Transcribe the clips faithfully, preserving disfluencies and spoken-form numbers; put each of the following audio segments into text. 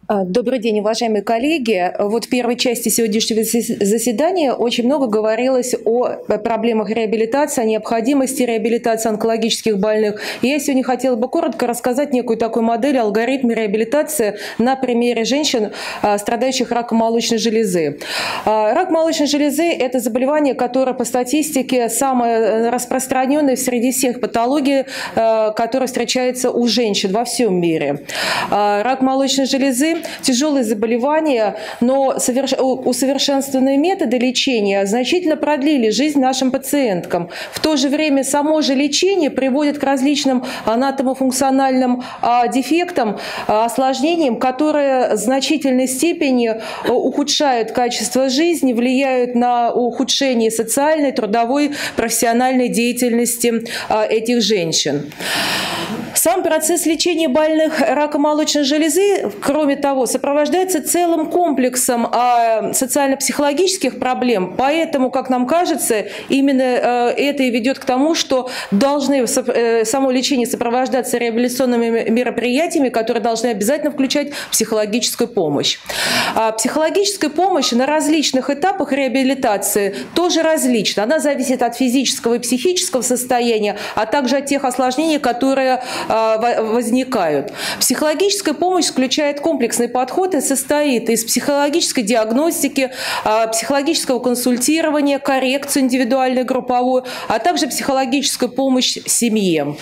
А, Добрый день, уважаемые коллеги. Вот в первой части сегодняшнего заседания очень много говорилось о проблемах реабилитации, о необходимости реабилитации онкологических больных. И я сегодня хотела бы коротко рассказать некую такую модель, алгоритм реабилитации на примере женщин, страдающих раком молочной железы. Рак молочной железы – это заболевание, которое по статистике самое распространенное среди всех патологий, которые встречаются у женщин во всем мире. Рак молочной железы – тяжелые заболевания, но усовершенствованные методы лечения значительно продлили жизнь нашим пациенткам. В то же время само же лечение приводит к различным анатомофункциональным дефектам, осложнениям, которые в значительной степени ухудшают качество жизни, влияют на ухудшение социальной, трудовой, профессиональной деятельности этих женщин. Сам процесс лечения больных раком молочной железы, кроме того, сопровождается целым комплексом социально-психологических проблем. Поэтому, как нам кажется, именно это и ведет к тому, что должны само лечение сопровождаться реабилитационными мероприятиями, которые должны обязательно включать психологическую помощь. Психологическая помощь на различных этапах реабилитации тоже различна. Она зависит от физического и психического состояния, а также от тех осложнений, которые возникают. Психологическая помощь включает комплексный подход и состоит из психологической диагностики, психологического консультирования, коррекцию индивидуальную, групповую, а также психологическую помощь семье.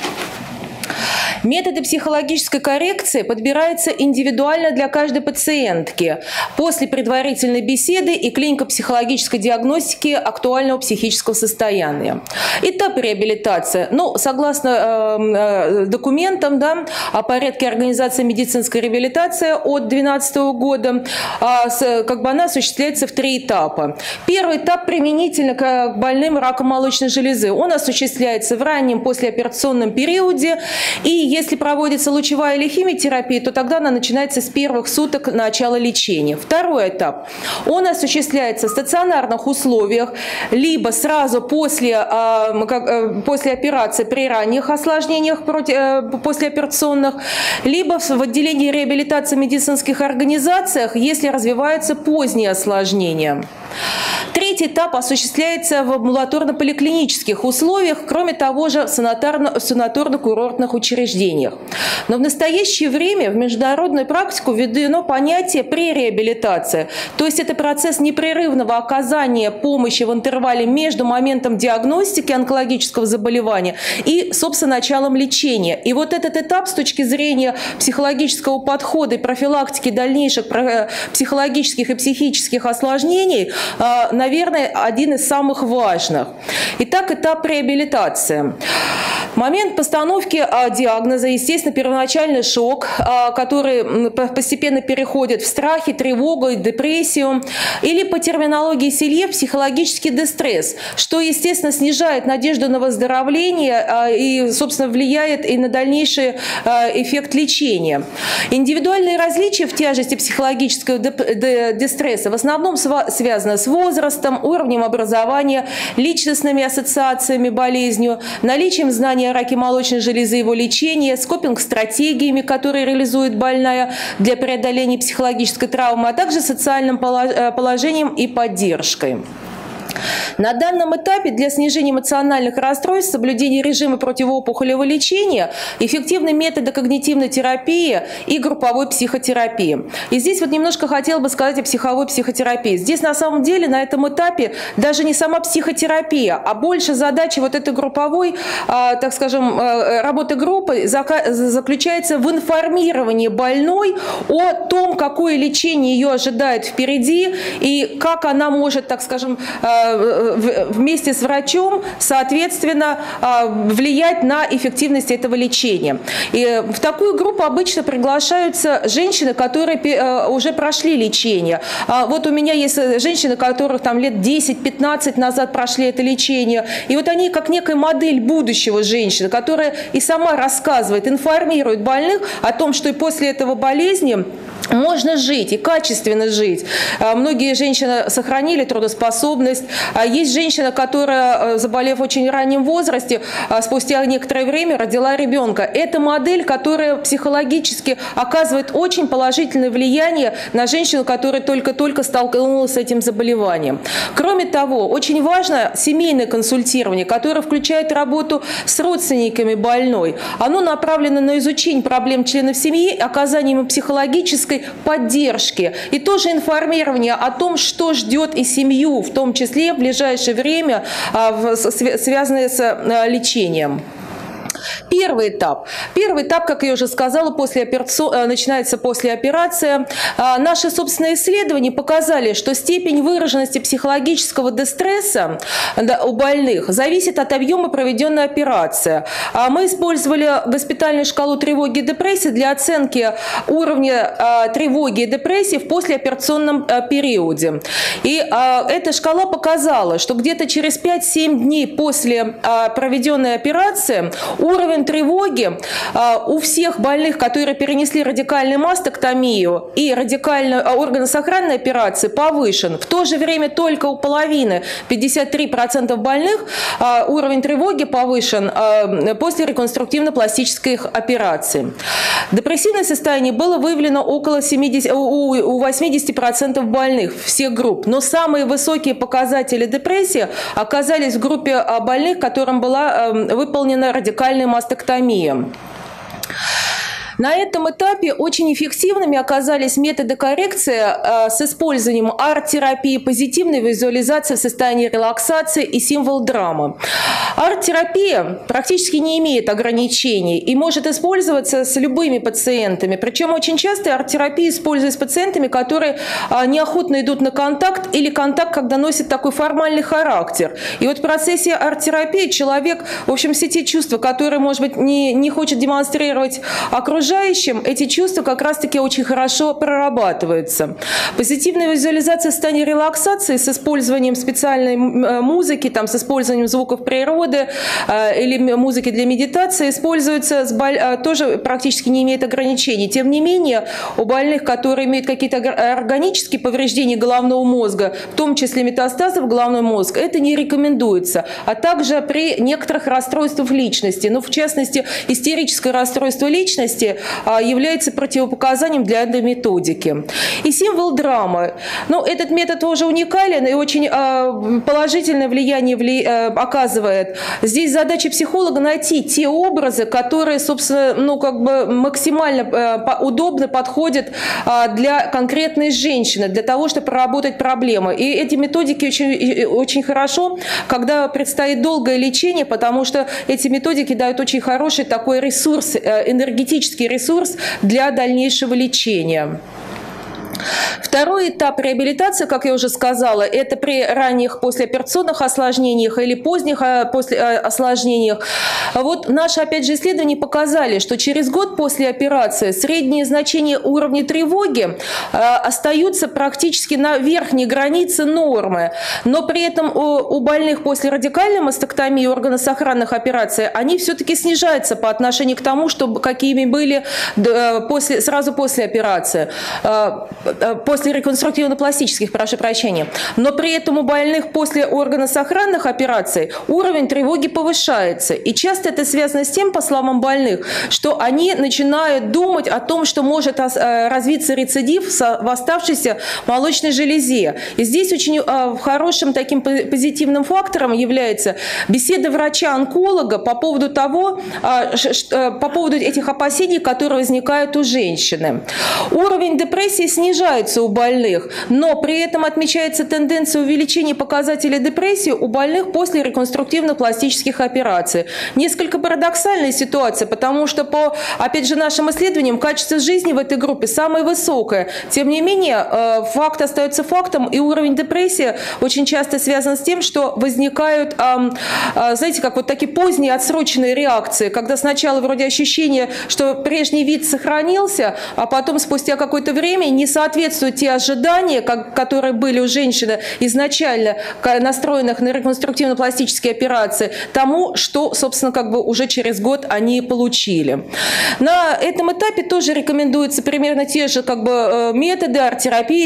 Методы психологической коррекции подбираются индивидуально для каждой пациентки после предварительной беседы и клинико-психологической диагностики актуального психического состояния. Этап реабилитации. Ну, согласно э, документам, да, о порядке организации медицинской реабилитации от две тысячи двенадцатого года, э, с, как бы она осуществляется в три этапа. Первый этап применительно к больным раком молочной железы. Он осуществляется в раннем послеоперационном периоде. И если проводится лучевая или химиотерапия, то тогда она начинается с первых суток начала лечения. Второй этап. Он осуществляется в стационарных условиях, либо сразу после, после операции при ранних осложнениях послеоперационных, либо в отделении реабилитации медицинских организациях, если развиваются поздние осложнения. Третий этап осуществляется в амбулаторно-поликлинических условиях, кроме того же в санаторно-курортных учреждениях. Но в настоящее время в международную практику введено понятие пререабилитация, то есть это процесс непрерывного оказания помощи в интервале между моментом диагностики онкологического заболевания и, собственно, началом лечения. И вот этот этап с точки зрения психологического подхода и профилактики дальнейших психологических и психических осложнений, наверное, один из самых важных. Итак, этап реабилитации. Момент постановки диагноза, естественно, первоначальный шок, который постепенно переходит в страхи, тревогу, депрессию, или по терминологии Селье психологический дистресс, что, естественно, снижает надежду на выздоровление и, собственно, влияет и на дальнейший эффект лечения. Индивидуальные различия в тяжести психологического дистресса в основном связаны с возрастом, уровнем образования, личностными ассоциациями болезнью, наличием знаний о раке молочной железы и его лечения, скопинг-стратегиями, которые реализует больная для преодоления психологической травмы, а также социальным положением и поддержкой. На данном этапе для снижения эмоциональных расстройств, соблюдения режима противоопухолевого лечения эффективны методы когнитивной терапии и групповой психотерапии. И здесь вот немножко хотела бы сказать о психовой психотерапии. Здесь на самом деле на этом этапе даже не сама психотерапия, а больше задача вот этой групповой, так скажем, работы группы заключается в информировании больной о том, какое лечение ее ожидает впереди и как она может, так скажем, вместе с врачом, соответственно, влиять на эффективность этого лечения. И в такую группу обычно приглашаются женщины, которые уже прошли лечение. Вот у меня есть женщины, которых там лет десять-пятнадцать назад прошли это лечение. И вот они как некая модель будущего женщины, которая и сама рассказывает, информирует больных о том, что и после этого болезни можно жить и качественно жить. Многие женщины сохранили трудоспособность. Есть женщина, которая, заболев в очень раннем возрасте, спустя некоторое время родила ребенка. Это модель, которая психологически оказывает очень положительное влияние на женщину, которая только-только столкнулась с этим заболеванием. Кроме того, очень важно семейное консультирование, которое включает работу с родственниками больной. Оно направлено на изучение проблем членов семьи, оказание им психологической поддержки и тоже информирование о том, что ждет и семью, в том числе в ближайшее время, связанное с лечением. Первый этап. Первый этап, как я уже сказала, после операци... начинается после операции. Наши собственные исследования показали, что степень выраженности психологического дистресса у больных зависит от объема проведенной операции. Мы использовали госпитальную шкалу тревоги и депрессии для оценки уровня тревоги и депрессии в послеоперационном периоде. И эта шкала показала, что где-то через пять-семь дней после проведенной операции уровень тревоги у всех больных, которые перенесли радикальную мастектомию и радикальную органосохранную операцию, повышен. В то же время только у половины, пятьдесят три процента больных, уровень тревоги повышен после реконструктивно-пластических операций. Депрессивное состояние было выявлено около семидесяти, у восьмидесяти процентов больных всех групп, но самые высокие показатели депрессии оказались в группе больных, которым была выполнена радикальная мастектомия. На этом этапе очень эффективными оказались методы коррекции э, с использованием арт-терапии, позитивной визуализации в состоянии релаксации и символ-драмы. Арт-терапия практически не имеет ограничений и может использоваться с любыми пациентами. Причем очень часто арт-терапия используется с пациентами, которые э, неохотно идут на контакт или контакт, когда носит такой формальный характер. И вот в процессе арт-терапии человек, в общем, все те чувства, которые, может быть, не, не хочет демонстрировать окружающим, эти чувства как раз-таки очень хорошо прорабатываются. Позитивная визуализация в состоянии релаксации с использованием специальной музыки, там, с использованием звуков природы э, или музыки для медитации используется, с боль... тоже практически не имеет ограничений. Тем не менее, у больных, которые имеют какие-то органические повреждения головного мозга, в том числе метастазы в головной мозг, это не рекомендуется. А также при некоторых расстройствах личности, ну, в частности, истерическое расстройство личности является противопоказанием для этой методики. И символ драмы. Ну, этот метод тоже уникален и очень э, положительное влияние вли... э, оказывает. Здесь задача психолога найти те образы, которые, собственно, ну, как бы максимально э, удобно подходят э, для конкретной женщины, для того, чтобы проработать проблемы. И эти методики очень, очень хорошо, когда предстоит долгое лечение, потому что эти методики дают очень хороший такой ресурс, э, энергетический ресурс для дальнейшего лечения. Второй этап реабилитации, как я уже сказала, это при ранних послеоперационных осложнениях или поздних после осложнениях. Вот наши, опять же, исследования показали, что через год после операции средние значения уровня тревоги остаются практически на верхней границе нормы, но при этом у, у больных после радикальной мастектомии органосохранных операций они все-таки снижаются по отношению к тому, что, какими были после, сразу после операции. После реконструктивно-пластических, прошу прощения. Но при этом у больных после органосохранных операций уровень тревоги повышается. И часто это связано с тем, по словам больных, что они начинают думать о том, что может развиться рецидив в оставшейся молочной железе. И здесь очень хорошим таким позитивным фактором является беседа врача-онколога по поводу того, по поводу этих опасений, которые возникают у женщины. Уровень депрессии снижается у больных, но при этом отмечается тенденция увеличения показателей депрессии у больных после реконструктивно-пластических операций. Несколько парадоксальная ситуация, потому что по, опять же, нашим исследованиям качество жизни в этой группе самое высокое. Тем не менее, факт остается фактом, и уровень депрессии очень часто связан с тем, что возникают, знаете, как вот такие поздние отсроченные реакции, когда сначала вроде ощущение, что прежний вид сохранился, а потом спустя какое-то время не со соответствуют те ожидания, как, которые были у женщины изначально настроенных на реконструктивно-пластические операции, тому, что, собственно, как бы уже через год они получили. На этом этапе тоже рекомендуются примерно те же как бы методы: арт-терапия,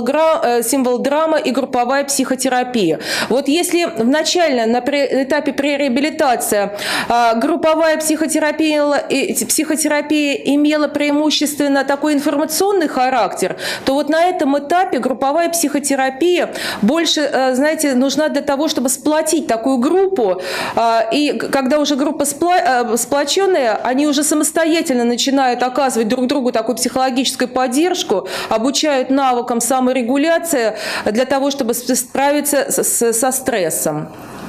символ-драма и групповая психотерапия. Вот если в начале, на этапе пререабилитации, групповая психотерапия, психотерапия имела преимущественно такой информационный характер, то вот на этом этапе групповая психотерапия больше, знаете, нужна для того, чтобы сплотить такую группу, и когда уже группа сплоченная, они уже самостоятельно начинают оказывать друг другу такую психологическую поддержку, обучают навыкам саморегуляции для того, чтобы справиться со стрессом.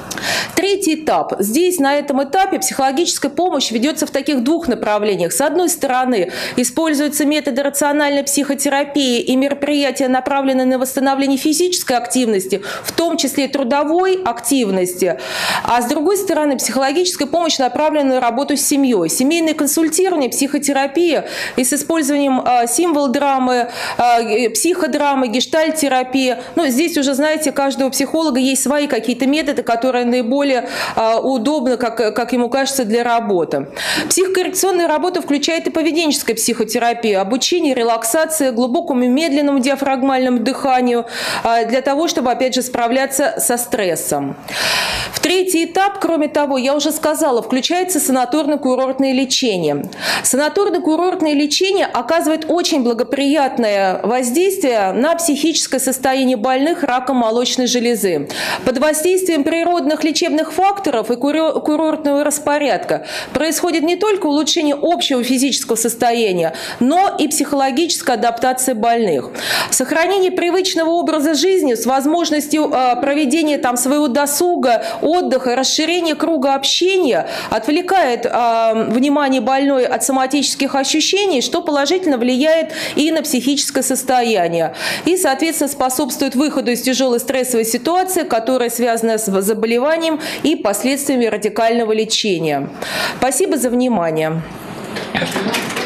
Третий этап. Здесь, на этом этапе, психологическая помощь ведется в таких двух направлениях. С одной стороны, используются методы рациональной психотерапии и мероприятия, направленные на восстановление физической активности, в том числе трудовой активности. А с другой стороны, психологическая помощь направлена на работу с семьей. Семейное консультирование, психотерапия и с использованием а, символ-драмы, а, психодрамы, гештальт-терапия. Ну, здесь уже, знаете, у каждого психолога есть свои какие-то методы, которые наиболее а, удобно, как, как ему кажется, для работы. Психокоррекционная работа включает и поведенческую психотерапию, обучение, релаксация, глубокому медленному диафрагмальному дыханию, а, для того, чтобы, опять же, справляться со стрессом. В третий этап, кроме того, я уже сказала, включается санаторно-курортное лечение. Санаторно-курортное лечение оказывает очень благоприятное воздействие на психическое состояние больных раком молочной железы. Под воздействием природных лечебных факторов и курортного распорядка происходит не только улучшение общего физического состояния, но и психологическая адаптация больных. Сохранение привычного образа жизни с возможностью проведения там своего досуга, отдыха, расширение круга общения отвлекает э, внимание больной от соматических ощущений, что положительно влияет и на психическое состояние. И, соответственно, способствует выходу из тяжелой стрессовой ситуации, которая связана с заболеванием и последствиями радикального лечения. Спасибо за внимание.